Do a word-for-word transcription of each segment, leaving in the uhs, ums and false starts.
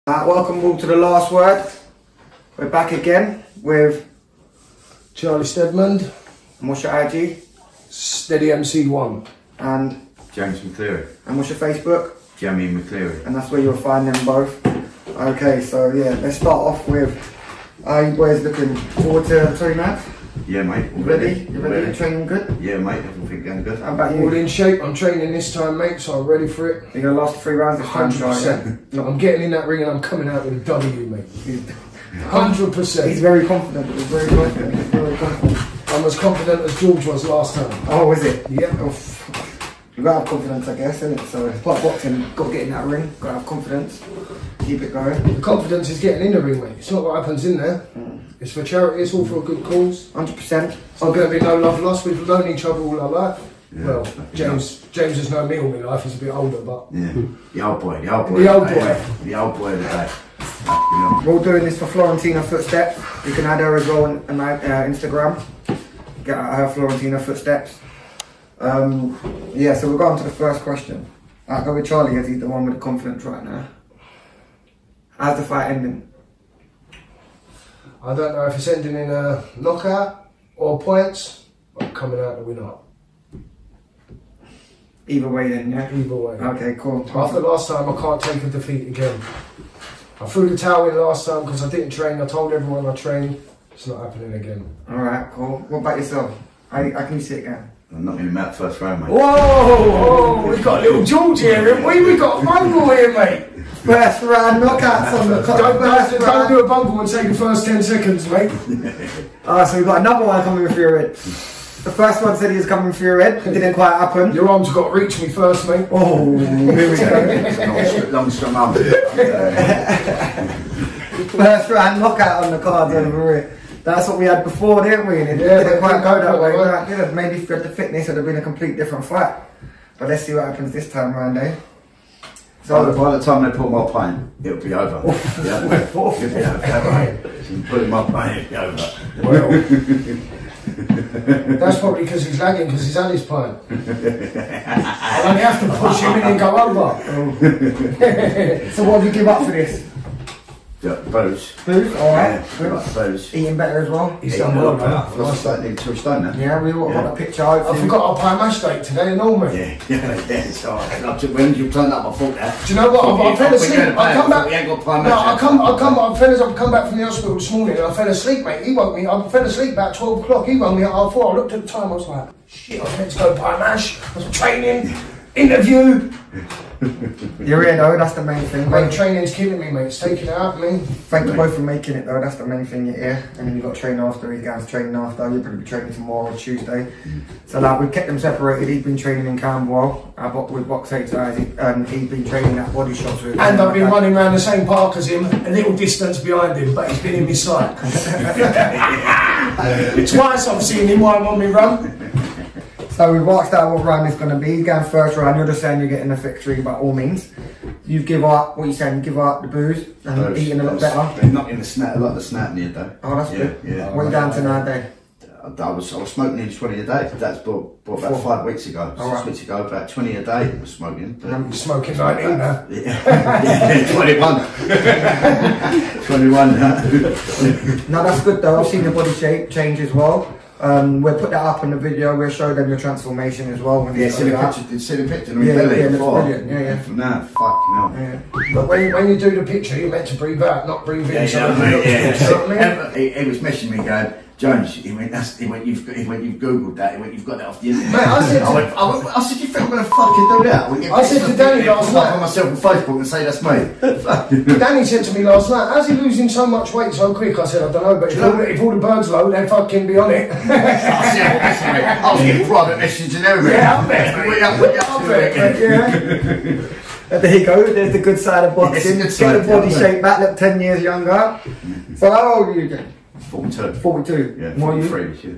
Uh, welcome all to The Last Word. We're back again with Charlie Stedman, and what's your I G? Steady M C one. And James McCleary. and what's your Facebook? Jamie McCleary. And that's where you'll find them both. Okay, so yeah, let's start off with, are you boys looking forward to three nights? Yeah, mate. You ready? You ready? You training good? Yeah, mate. Everything going good. How about All you? in shape. I'm training this time, mate, so I'm ready for it. You're gonna last three rounds this time, one hundred Charlie, yeah? percent. No, I'm getting in that ring and I'm coming out with a W, mate. one hundred He's percent. very confident. He's very confident. He's very confident. I'm as confident as George was last time. Oh, is it? Yeah. Oh, you gotta have confidence, I guess, isn't it? So it's like boxing. Gotta get in that ring. Gotta have confidence. Keep it going. The confidence is getting in the ring, mate. It's not what happens in there. Mm. It's for charity. It's all for a good cause. one hundred percent. It's not going to be no love lost. We've known each other all our life. Yeah. Well, James James has known me all my life. He's a bit older, but Yeah. The old boy. The old boy. The old Hey, boy. The old boy of the day. You know. We're all doing this for Florentina Footsteps. You can add her as well on, on uh, Instagram. Get at her Florentina Footsteps. Um, yeah, so we'll go on to the first question. I'll go with Charlie as he's the one with the confidence right now. How's the fight ending? I don't know if it's ending in a knockout or points, but I'm coming out the winner. Either way then, yeah? Either way. Okay, cool. After last time, I can't take a defeat again. I threw the towel in last time because I didn't train. I told everyone I trained. It's not happening again. Alright, cool. What about yourself? How, how can you see it again? I'm not in the mat first round, mate. Whoa! Whoa, we've got a little George here, haven't we? We've got a bungle here, mate. First round knockouts on the Don't, don't, don't do a bungle and take the first ten seconds, mate. Ah, so we've got another one coming through your head. The first one said he was coming through your head. It didn't quite happen. Your arms got to reach me first, mate. Oh, here we go. Long, long strong arm. First round knockout on the cards over it. That's what we had before, didn't we? And it Yeah, didn't but quite it go didn't that go way. that way. Right, yeah, maybe if we had the fitness, it would have been a complete different fight. But let's see what happens this time round, eh? By the, So, by the time they put my pain, it'll be over. Yeah, it'll be over. Put my pain, it'll be over. Well, that's probably because he's lagging because he's had his pint. I'll only have to push him in and go over. so what do you give up for this? Yeah, booze. Booze? Alright. Yeah, like booze. Eating better as well? He's done well, man. I've lost that into a stone now. Yeah, we all Yeah. got a picture. I Hopefully. forgot our pie mash steak today, and all, mate. Yeah, yeah, yeah. It's alright. Up to when you turned up, I thought that. Do you know what? I, I fell asleep. I come back. We ain't got pie No, I match. come. I come. I fell. I come back from the hospital this morning, and I fell asleep, mate. He woke me. I fell asleep about twelve o'clock. He woke me at half four. I looked at the time. I was like, shit. I was meant to go pie mash. I was training, interview. You're here though, that's the main thing. Mate, Mate. training's killing me, mate. It's taking it out of me. Thank you both for making it though, that's the main thing, you're here. And then you've got to train after, you guys training after, you'll probably be training tomorrow or Tuesday. So like, we've kept them separated, he's been training in Camberwell, I bo with Box H guys, and he's been training at Body Shops with And I've been running around the same park as him, a little distance behind him, but he's been in my sight. Twice I've seen him while I'm on my run. So we've asked out what round it's going to be, he's going first round, you're just saying you're getting the victory by all means. You give up, what are you saying, you give up the booze and Those- eating a lot those- better. They're not in the snap, a lot of the snap near though. Oh, that's Yeah, good. yeah. What are you down to nowadays? I I was I was smoking nearly twenty a day. That's bought, bought about Four. five weeks ago. Six Alright. weeks ago, about twenty a day I was smoking. But Um, You're smoking nineteen now. yeah, yeah, twenty-one. twenty-one. No, that's good though, I've seen your body shape change as well. Um, we'll put that up on the video, we'll show them your transformation as well. When you Yeah, put see it the up. picture, see the picture of my Yeah, belly yeah, it looks before. brilliant. Yeah, yeah. And from now, fucking hell. Yeah. But when, when you do the picture, you're meant to breathe out, not breathe in. Yeah, so yeah, it mate, looks yeah. good, you know what I mean? He, he was messaging me going, Jones, he went, that's, he went, you've, he went, you've googled that, he went, you've got that off the internet. Mate, I said I, to- went, I, went, I said, you think I'm going to fucking do that? We get I said to pictures of Danny me, last put up night- on myself on Facebook and say that's me. Danny said to me last night, how's he losing so much weight so quick? I said, I don't know, but if, all, the, if all the birds low, they'd fucking be on it. I said, I was getting private messages and everything. Yeah, I bet. We up, we up I to bet, it. Yeah. There you go, there's the good side of boxing. Yes, Get good the side, body yeah. shape back, look ten years younger. So how old are you again? forty-two. forty-two. Yeah, What are you? forty-three this year.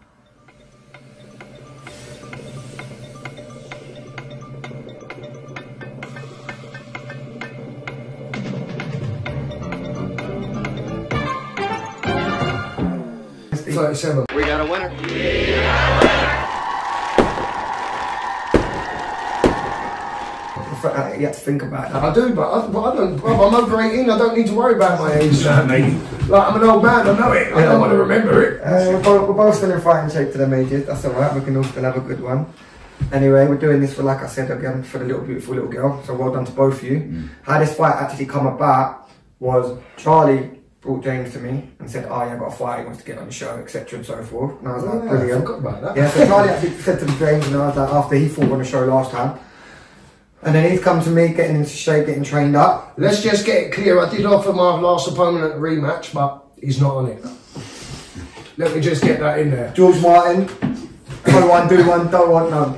thirty-seven. We got a winner. The uh, you have to think about that. I do, but I, but I don't. Well, I'm over eighteen. I don't need to worry about my age, uh, mate. Like I'm an old man. I know it. I don't want to remember it. Uh, we're, both, we're both still in fighting shape to them ages. That's all right. We can all still have a good one. Anyway, we're doing this for, like I said again, for the little beautiful little girl. So well done to both of you. Mm. How this fight actually come about was Charlie brought James to me and said, "Oh, yeah, I've got a fight. He wants to get on the show, et cetera and so forth." And I was oh, like, yeah, "Brilliant." I forgot about that. Yeah. So Charlie actually said to James, and I was like, after he fought on the show last time. And then he's come to me, getting into shape, getting trained up. Let's just get it clear. I did offer my last opponent a rematch, but he's not on it. Let me just get that in there. George Martin, go one, do one, don't want none.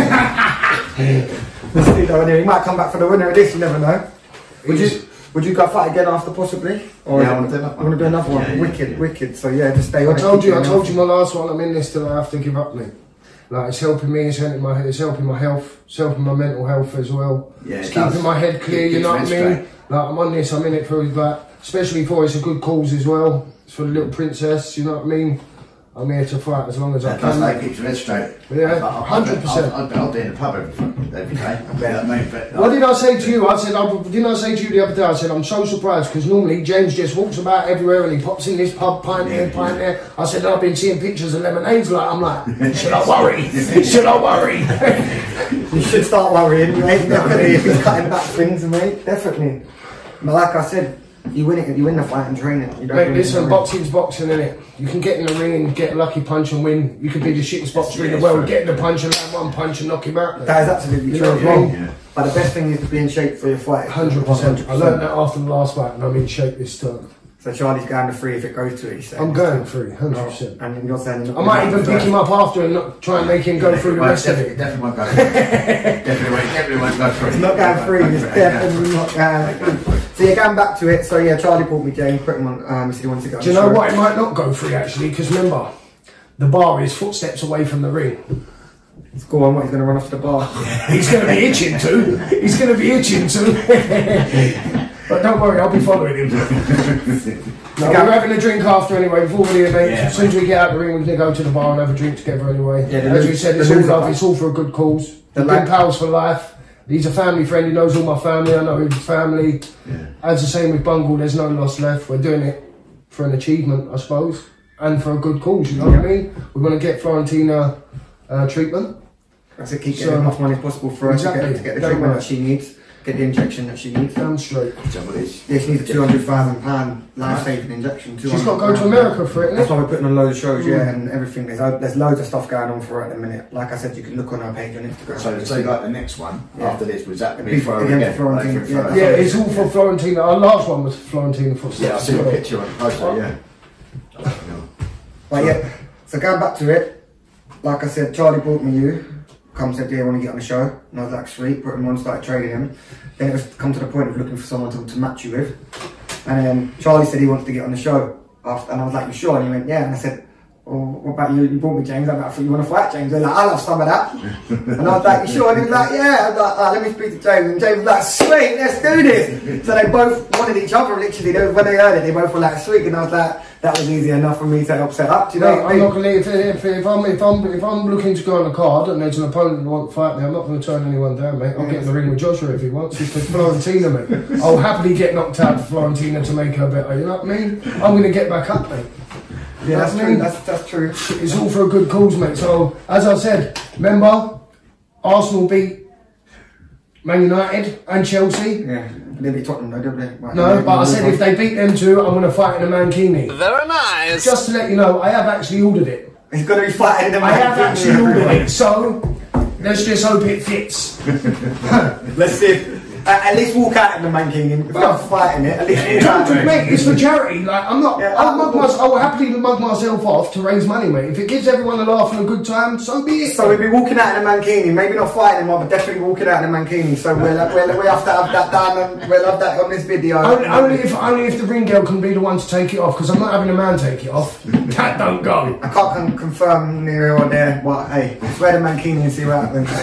Let's do that one here. He might come back for the winner of this, you never know. Would you, would you go fight again after possibly? Or yeah, I want to do another one. Want to do another one? Yeah, yeah, wicked, yeah. wicked. So yeah, just stay on. I told you, I told you my last one, I'm in this till I have to give up, mate. Like, it's helping me, it's helping my, it's helping my health, it's helping my mental health as well. Yeah, it's it keeping does. my head clear, It you know what I keeps mean? me straight. Like, I'm on this, I'm in it for, like, especially for it's a good cause as well. It's for the little princess, you know what I mean? I'm here to fight as long as I That does can. make it to head straight. Yeah, I'll- I'll- one hundred percent. I'll, I'll, I'll be in the pub every, every day. Yeah, I mean, but, What did I say to you? I said, I, didn't I say to you the other day, I said, I'm so surprised because normally James just walks about everywhere and he pops in this pub, pint here, Yeah, pint yeah. there. I said, I've been seeing pictures of lemonades, like, I'm like, should I worry? Should I worry? You should start worrying, mate. Definitely, if he's cutting back things, mate. Definitely. But like I said, you win it. You win the fight in training. You don't Mate, win it in listen, the ring. boxing's boxing, innit? You can get in the ring and get a lucky punch and win. You could be the shittest boxer in Yeah, the world, true. get in the punch and land one punch and knock him out. That is absolutely You true know as what I well. mean? Yeah. But the best thing is to be in shape for your fight. one hundred percent. I learned that after the last fight and I'm in shape this time. So Charlie's going to three if it goes to it. He's saying. I'm going through, one hundred percent. And you're saying you're I not might going even to pick first. him up after and not try and make him go through the Well, rest of definitely, it. definitely won't go through. definitely, won't, definitely won't go through. It's not going free, it's definitely not going free. So yeah, going back to it, so yeah, Charlie brought me James, put him on, um, said he wanted to go on Do you the know show. what? It might not go free actually, because remember, the bar is footsteps away from the ring. Go on, what, he's going to run off to the bar? He's going to be itching to. He's going to be itching to. But don't worry, I'll be following him. No, we're having a drink after anyway, before we leave, mate. Yeah, As soon as we get out the ring, we're going to go to the bar and have a drink together anyway. Yeah, the As lo- you said, the it's all loser love, fight. it's all for a good cause. The We've la- been pals for life. He's a family friend, he knows all my family, I know his family. Yeah. As the same with Bungle, there's no loss left. We're doing it for an achievement, I suppose, and for a good cause, you know what I mean? We're going to get Florentina uh, treatment. I said keep getting So- as much money as possible for her Exactly. to get, to get the Don't treatment worry. that she needs, get the injection that she needs. Damn straight. Somebody is. Yeah, she needs a two hundred thousand pound life-saving injection. She's got to go to America for it, That's innit? why we're putting on loads of shows, Mm. yeah, and everything. There's, there's loads of stuff going on for her at the minute. Like I said, you can look on her page on Instagram. So, so like the next one Yeah. after this was that It'd be be for her again again? for Florentina, Like, for- yeah. for- Yeah, it's all for Florentina. Our last one was Florentina Footsteps. Yeah, I see a picture on the poster. Yeah. Yeah. But yeah, so going back to it, like I said, Charlie brought me you. Come said, yeah, I want to get on the show. And I was like, sweet, put him on, started training him. Then it was come to the point of looking for someone to, to match you with. And then Charlie said he wants to get on the show. After, and I was like, you sure? And he went, yeah. And I said, well, what about you? You brought me James. I'm like, I thought you want to fight James. They're like, I'll have some of that. And I was like, you sure? And he was like, yeah. I was like, ah, let me speak to James. And James was like, sweet, let's do this. So they both wanted each other, literally. They, when they heard it, they both were like, sweet. And I was like, that was easy enough for me to help set up. Do you know Mate, what I I'm mean? not gonna if, if, if I'm if I'm if I'm looking to go on a card and there's an opponent who wants to fight me, I'm not going to turn anyone down, mate. I'll get in the ring with Joshua if he wants. It's for Florentina, mate. I'll happily get knocked out for Florentina to make her better. You know what I mean? I'm going to get back up, mate. Yeah, that's That's true. me. That's, that's true. It's all for a good cause, mate. So as I said, remember, Arsenal beat Man United and Chelsea. Yeah, they beat Tottenham though, didn't they? Right, No, they- but I they- said if they beat them two, I'm going to fight in a Mankini. Very nice. Just to let you know, I have actually ordered it. He's going to be fighting them. I have actually ordered it, so let's just hope it fits. Let's see. If, uh, at least walk out in the Man King. If we're not fighting it, at least walk out. Don't, mate, it's for charity. Like I'm not. Yeah, I'll, I- mug my, I'll happily mug myself off to raise money, mate. If it gives everyone a laugh and a good time, so be it. So we'll be walking out in a Mankini, maybe not fighting him, but definitely walking out in a Mankini. So we'll, we'll, we'll have to have that down and we'll have that on this video. Only, only if only if the ring girl can be the one to take it off, because I'm not having a man take it off. That don't go. I can't con- confirm near or there, but hey, let's wear the Mankini and see what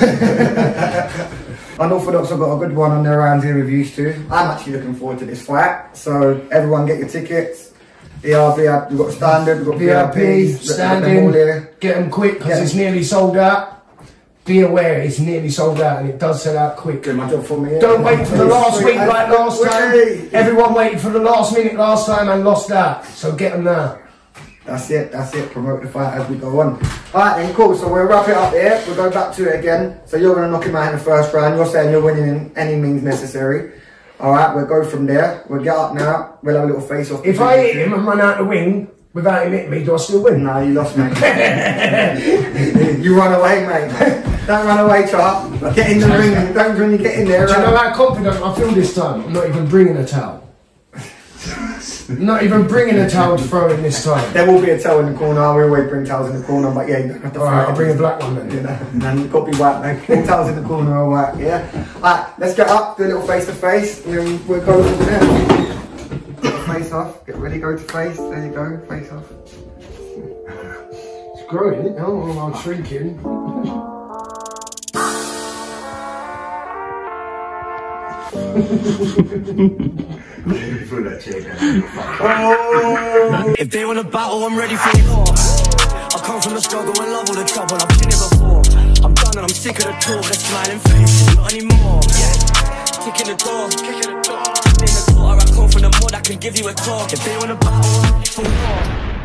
happens. Unorthodox have got a good one on their hands here with you too. I'm actually looking forward to this fight. So everyone get your tickets. E R B, we've got standard, we've got V I P, V I Ps, standing, here. get them quick because Yeah. it's nearly sold out. be aware it's nearly sold out and it does sell out quick. Do my job for me. Yeah. Don't wait for the last week Wait, like last time. wait. Everyone waited for the last minute last time and lost out. So get them now. That's it, that's it. Promote the fight as we go on. Alright then, cool. So we'll wrap it up here. We'll go back to it again. So you're going to knock him out in the first round. You're saying you're winning in any means necessary. Alright, we'll go from there. We'll get up now. We'll have a little face off. If I hit him and run out the wing without him hitting me, do I still win? No, you lost, mate. You run away, mate. Don't run away, Char. Get in the ring. Don't when you get in there. Do you right? know how confident I feel this time? I'm not even bringing a towel. Not even bringing a towel to throw in this time. There will be a towel in the corner. We always bring towels in the corner, but yeah, you don't have to. Alright, I'll bring a black one then. You know, and you've got to be white, mate. All towels in the corner are white, yeah? Alright, let's get up, do a little face to face, and then we'll go from there. Face off, get ready, go to face. There you go, face off. It's growing, isn't it? Oh, I'm shrinking. Through that chair, Oh! If they want a battle, I'm ready for war. I come from the struggle and love all the trouble, I've seen it before. I'm done and I'm sick of the talk, the smiling faces, not anymore. Yeah, kicking the door, kicking the door. In the door, I come from the mud, I can give you a talk. If they want a battle, I'm ready for war.